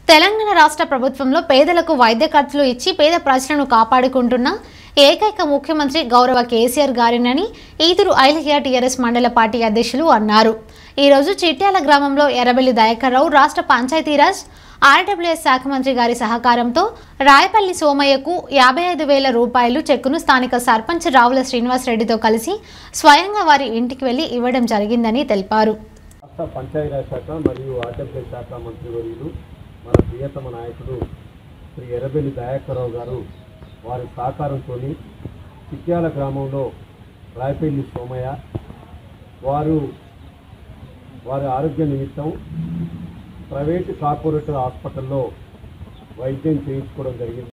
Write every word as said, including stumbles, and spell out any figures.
తెలంగాణ రాష్ట్ర ప్రభుత్వంలో పేదలకు వైద్య ఖర్చులు ఇచ్చి పేద ప్రజలను కాపాడుకుంటున్న ఏకైక ముఖ్యమంత్రి గౌరవ కేసీఆర్ గారినని ఈదురు ఐలయ్య టీఆర్ఎస్ మండల పార్టీ అధ్యక్షులు అన్నారు. ఈ రోజు చిట్యాల గ్రామంలో ఎర్రబెల్లి దయాకర్ రావు రాష్ట్ర పంచాయతీరాజ్ ఆర్డబ్ల్యూఎస్ శాఖ మంత్రి గారి సహకారంతో రాయపల్లి సోమయ్యకు యాభై ఐదు వేల రూపాయలు చెక్కును స్థానిక సర్పంచ్ రావుల శ్రీనివాస్ రెడ్డితో కలిసి స్వయంగా వారి ఇంటికి వెళ్లి ఇవ్వడం జరిగిందని తెలిపారు. రాష్ట్ర పంచాయతీరాజ్ శాఖ మరియు ఆర్డబ్ల్యూఎస్ శాఖ మంత్రివర్యులు మన ప్రియతమ నాయకుడు శ్రీ ఎర్రబెల్లి దయాకర్ రావు గారు వారి సహకారంతో చిట్యాల గ్రామంలో రాయపల్లి సోమయ్య వారు వారి ఆరోగ్య నిమిత్తం ప్రైవేటు కార్పొరేటర్ హాస్పిటల్లో వైద్యం చేయించుకోవడం జరిగింది.